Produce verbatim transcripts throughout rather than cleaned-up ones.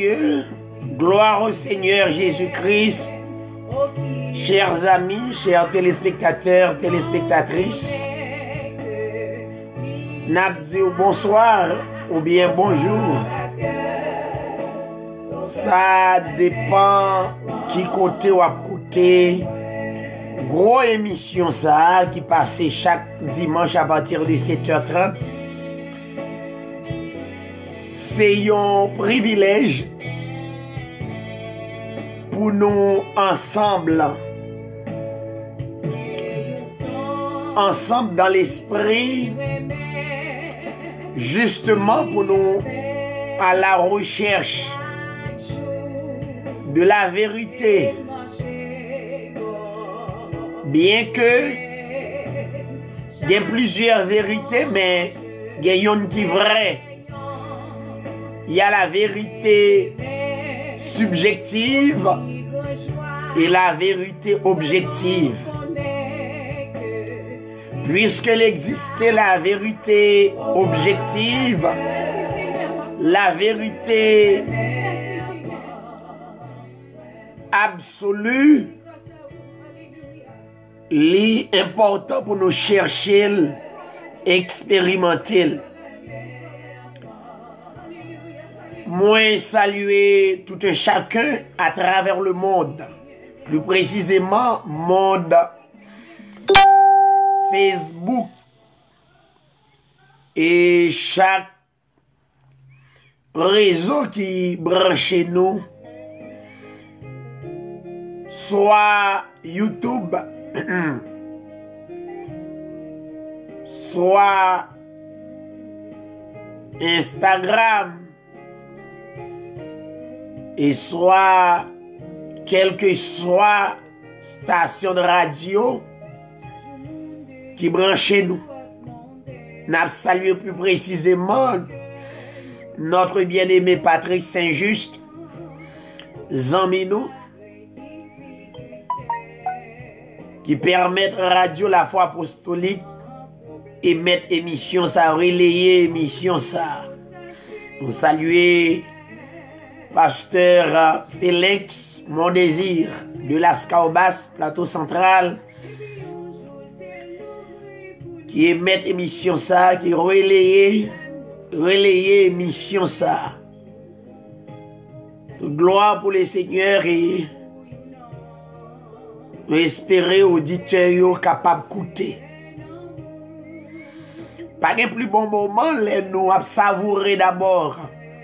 Dieu, gloire au Seigneur Jésus-Christ. Chers amis, chers téléspectateurs, téléspectatrices, n'a dit bonsoir ou bien bonjour. Ça dépend qui côté ou à côté. Gros émission ça qui passe chaque dimanche à partir de sept heures trente. C'est un privilège pour nous ensemble, ensemble dans l'esprit, justement pour nous à la recherche de la vérité. Bien que il y a plusieurs vérités, mais il y a une qui est vraie. Il y a la vérité subjective et la vérité objective. Puisqu'il existait la vérité objective, la vérité absolue, l'important pour nous chercher, expérimenter. Moi, saluer tout un chacun à travers le monde. Plus précisément, monde Facebook. Et chaque réseau qui branche nous, soit YouTube, soit Instagram, et soit quelle que soit station de radio qui branche nous. Nous saluons plus précisément notre bien-aimé Patrice Saint-Just, Zamino, qui permet Radio La Foi Apostolique et mettre émission ça, relayer émission ça. Nous saluons Pasteur Félix Mondésir de Las Caobas, Plateau Central, qui émet émission ça, qui relaye, relaye émission ça. Toute gloire pour les seigneurs et nous espérer auditeurs capables d'écouter. Pas un plus bon moment, nous avons savouré d'abord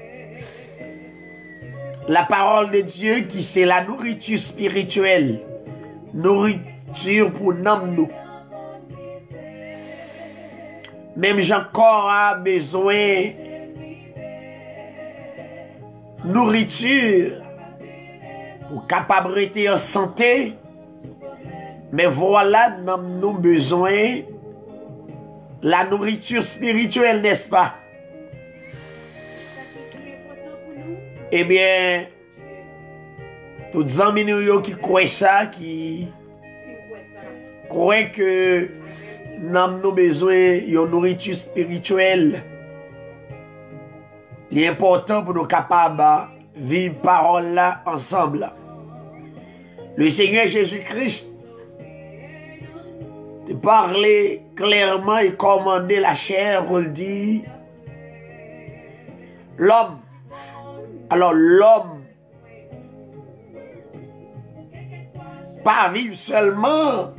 la parole de Dieu qui c'est la nourriture spirituelle, nourriture pour nous. Même Jean corps a besoin de nourriture pour capacité en santé, mais voilà nous avons besoin la nourriture spirituelle, n'est-ce pas? Eh bien, tous les amis qui croient ça, qui croient que nous avons besoin de nourriture spirituelle, il est important pour nous capables de vivre parole là ensemble. Le Seigneur Jésus-Christ de parler clairement et commander la chair, on le dit, l'homme. Alors l'homme, pas vivre seulement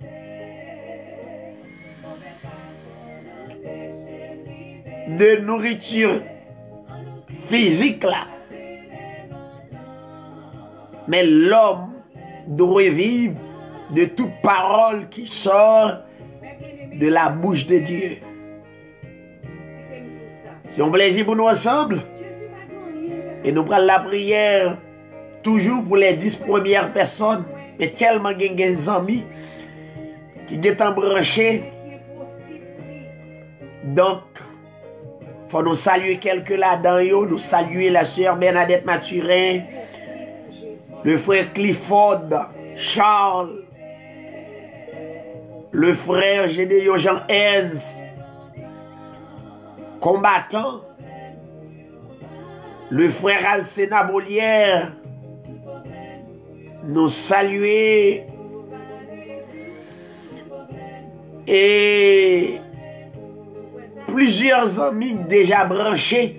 de nourriture physique là, mais l'homme doit vivre de toute parole qui sort de la bouche de Dieu. C'est un plaisir pour nous ensemble. Et nous prenons la prière toujours pour les dix premières personnes, mais tellement il y a des amis qui sont branchés. Donc, il faut nous saluer quelques là-dedans. Nous saluer la sœur Bernadette Mathurin, le frère Clifford, Charles, le frère Gédéon Jean Hens, combattant, le frère Alcena Bolière, nous saluer et plusieurs amis déjà branchés.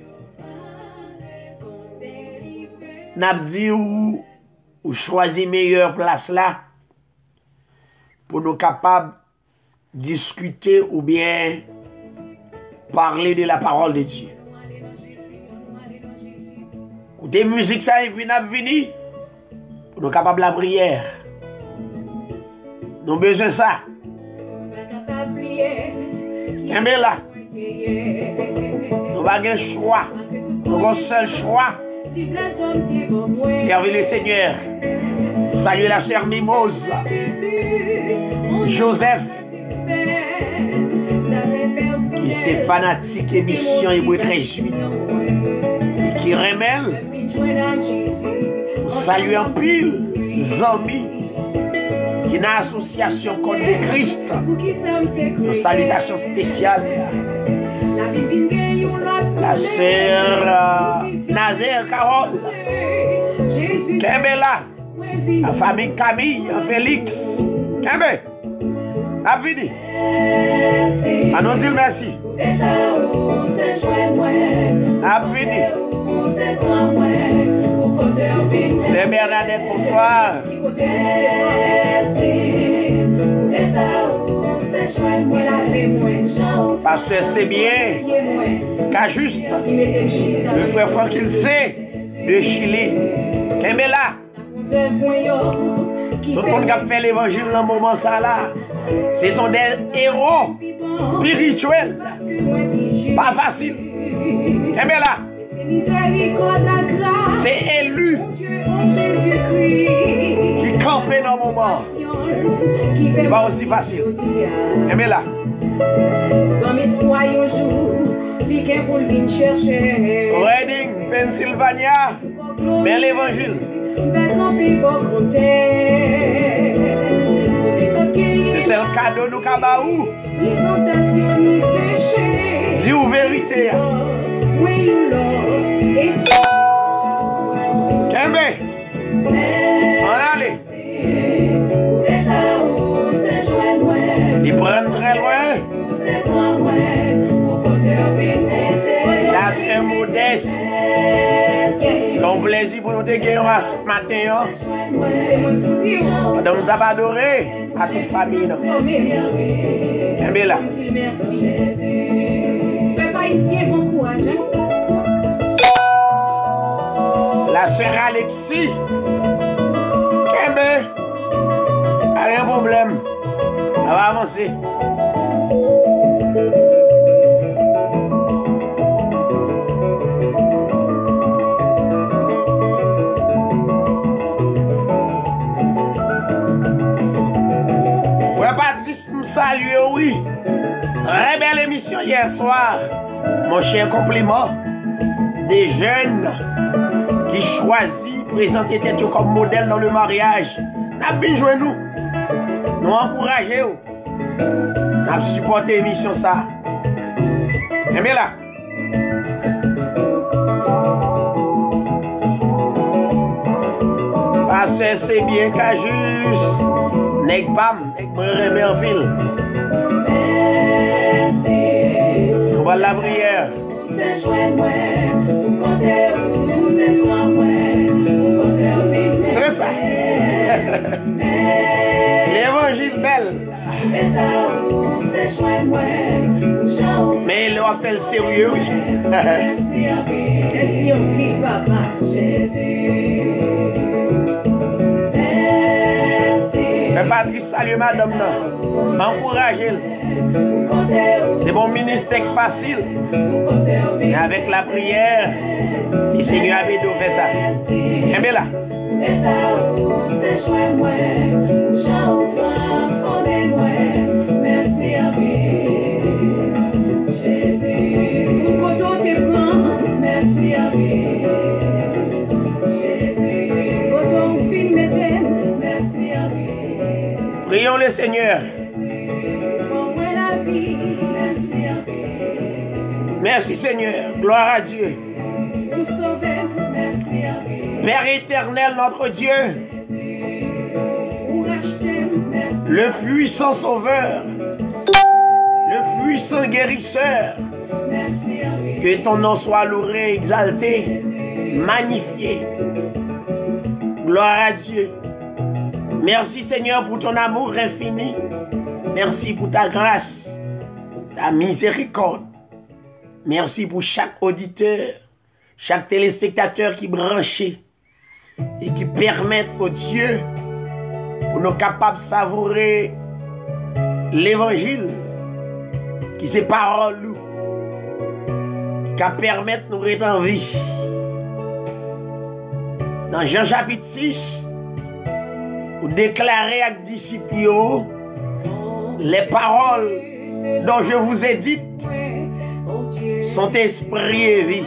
N'a dit où, où choisir meilleure place là pour nous capables de discuter ou bien parler de la parole de Dieu. Écoutez musique ça et puis n'a venu pour nous capables la prière. Nous avons besoin de ça. Kembe là. Nous n'avons pas de choix. Nous avons un seul choix. Servir le Seigneur. Saluer la sœur Mimose. Joseph. Qui c'est fanatique émission et vous très suite. Et qui remèle. Saluer en pile. Zami. Qui n'a association contre le Christ. Une salutation spéciale. La sœur euh, Nazaire Carole. Kembe là. La famille Camille, Félix. Kembe. A vini. A nous dire merci. A vini. C'est Bernadette, bonsoir. Parce que c'est bien qu'à juste le frère Franck il sait de Chili. Kembe là. Tout le monde qui a fait l'évangile dans le moment ça là. Ce sont des héros spirituels. Pas facile. Kembe là. C'est élu qui campait dans le moment. C'est pas aussi facile. Kembe là. Reading, Pennsylvania. Mais l'évangile. C'est le cadeau nous kabaou. Dis ou vérité. Kembe. On allait. Ils prennent très loin. La sœur modeste. C'est un plaisir pour nous déguer ce matin. Donc nous avons adoré à toute famille. Kembe là. La sœur Alexis. Kembe. Rien de problème. On va avancer. Frère Patrice me salue, oui. Très belle émission hier soir. Mon cher compliment. Des jeunes qui choisissent présenter tête comme modèle dans le mariage. N'a bien joué nous. Nous encourager. Nous supporter l'émission ça. Aimez là. Parce que c'est bien qu'à juste. Nek bam, nek me en ville. On va la prière. C'est ça. L'évangile belle. Mais il appelle sérieux, oui. Mais Patrice, salut madame, non. Encouragez-le. C'est mon ministère facile. Mais avec la prière, le Seigneur avait dû faire ça. Aimez là. Merci à Jésus. Merci à prions le Seigneur. Merci Seigneur. Gloire à Dieu. Père éternel, notre Dieu, le puissant sauveur, le puissant guérisseur, que ton nom soit loué, exalté, magnifié. Gloire à Dieu. Merci Seigneur pour ton amour infini. Merci pour ta grâce, ta miséricorde. Merci pour chaque auditeur, chaque téléspectateur qui branché et qui permettent au Dieu pour nous capables de savourer l'évangile qui c'est parole nous qui permettent de nous rester en vie. Dans Jean chapitre six, vous déclarez à vos disciples les paroles dont je vous ai dites sont esprit et vie.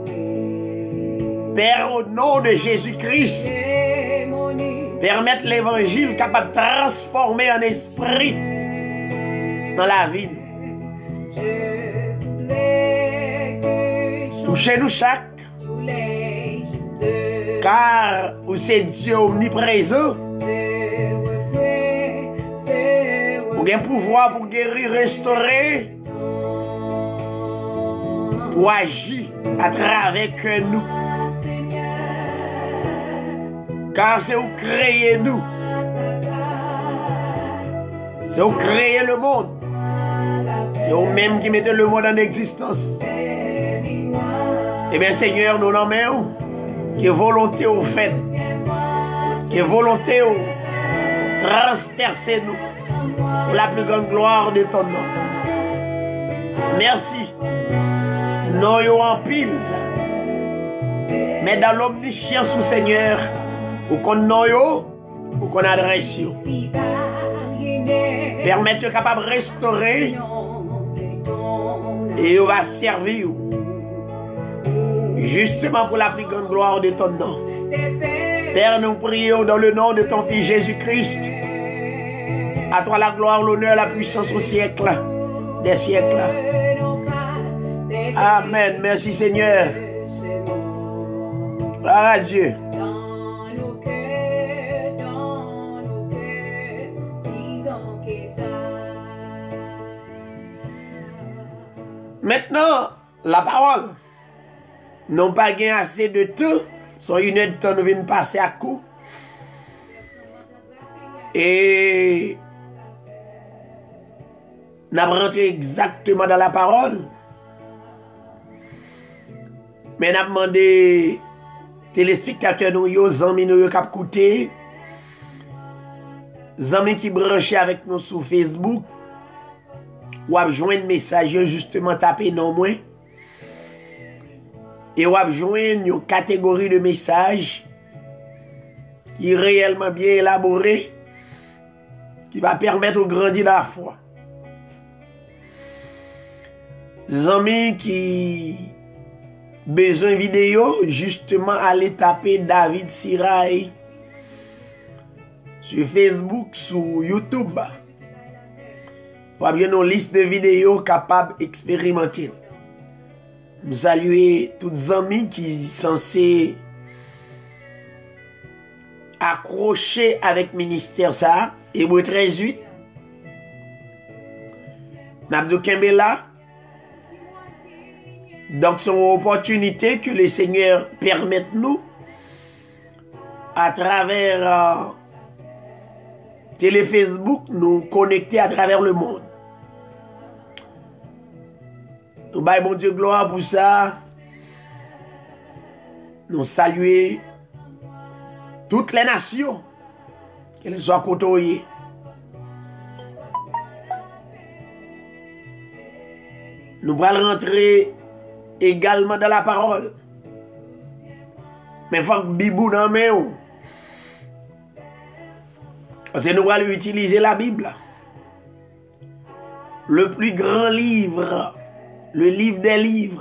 Père, au nom de Jésus-Christ, permettre l'évangile capable de transformer en esprit dans la vie. Touchez-nous chaque, car c'est Dieu omniprésent. Vous avez un pouvoir pour guérir, restaurer, pour agir à travers que nous. Car c'est vous créez nous. C'est vous créez le monde. C'est vous-même qui mettez le monde en existence. Eh bien Seigneur, nous nommons que volonté au fait, que volonté au transpercer nous pour la plus grande gloire de ton nom. Merci. Nous en pile, mais dans l'omniscience au Seigneur, ou qu'on noyo, ou qu'on adresse. Permettre capable de restaurer et on va servir justement pour la plus grande gloire de ton nom. Père, nous prions dans le nom de ton Fils Jésus-Christ. À toi la gloire, l'honneur, la puissance au siècle des siècles. Amen. Merci Seigneur. Gloire à Dieu. Maintenant, la parole. Non pas gagné assez de temps. Son une heure de temps nous vient passer à coup. Et nous avons rentré exactement dans la parole. Mais nous avons demandé téléspectateurs nous, les amis nous qui écouté, les amis qui branchent avec nous sur Facebook, ou avez joint un message justement tapé non moins. Et vous avez joint une catégorie de messages qui est réellement bien élaborée, qui va permettre de grandir dans la foi. Les amis qui besoin vidéo, justement, allez taper David Sirail sur Facebook, sur YouTube. Vous avez une liste de vidéos capables d'expérimenter. Je salue tous les amis qui sont censés accrocher avec le ministère ça. Hébreux treize huit. Nabdou Kembela. Donc, c'est une opportunité que le Seigneur permette nous à travers euh, télé Facebook, nous connecter à travers le monde. Nous baillons bon Dieu gloire pour ça. Nous saluons toutes les nations, qu'elles soient côtoyées. Nous allons rentrer également dans la parole. Mais il faut que Bibou n'en met où. Parce que nous allons utiliser la Bible. Le plus grand livre, le livre des livres,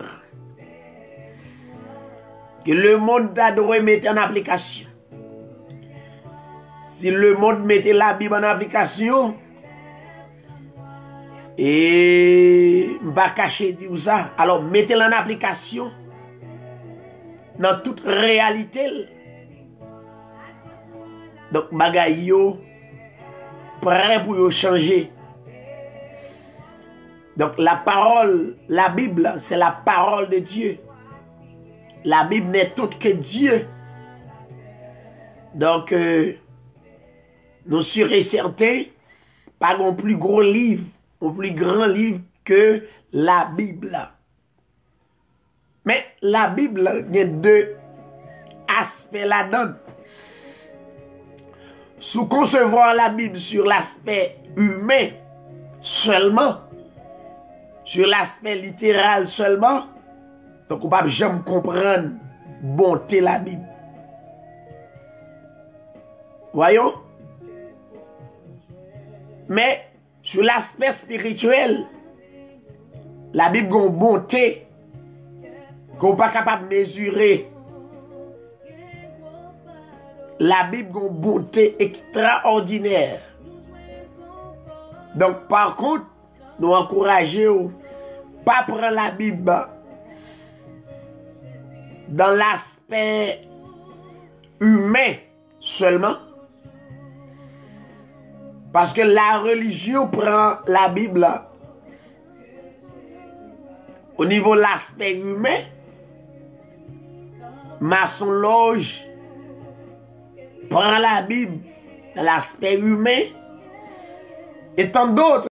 que le monde a droit de mettre en application. Si le monde mettait la Bible en application, et je ne vais pas cacher ça, alors mettez-la en application. dans toute réalité. Donc, bagay yo, prêt pour yo changer. Donc, la parole, la Bible, c'est la parole de Dieu. La Bible n'est autre que Dieu. Donc, euh, nous sommes certains, pas un plus gros livre, un plus grand livre que la Bible. Mais la Bible, il y a deux aspects là-dedans. Sous concevoir la Bible sur l'aspect humain seulement, sur l'aspect littéral seulement, donc on ne peut pas jamais comprendre bonté la Bible. Voyons? Mais sur l'aspect spirituel, la Bible a une bonté qu'on n'est pas capable de mesurer. La Bible a une bonté extraordinaire. Donc, par contre, nous encourageons pas prendre la Bible dans l'aspect humain seulement. Parce que la religion prend la Bible au niveau de l'aspect humain. Maçon Loge prend la Bible dans l'aspect humain. Et tant d'autres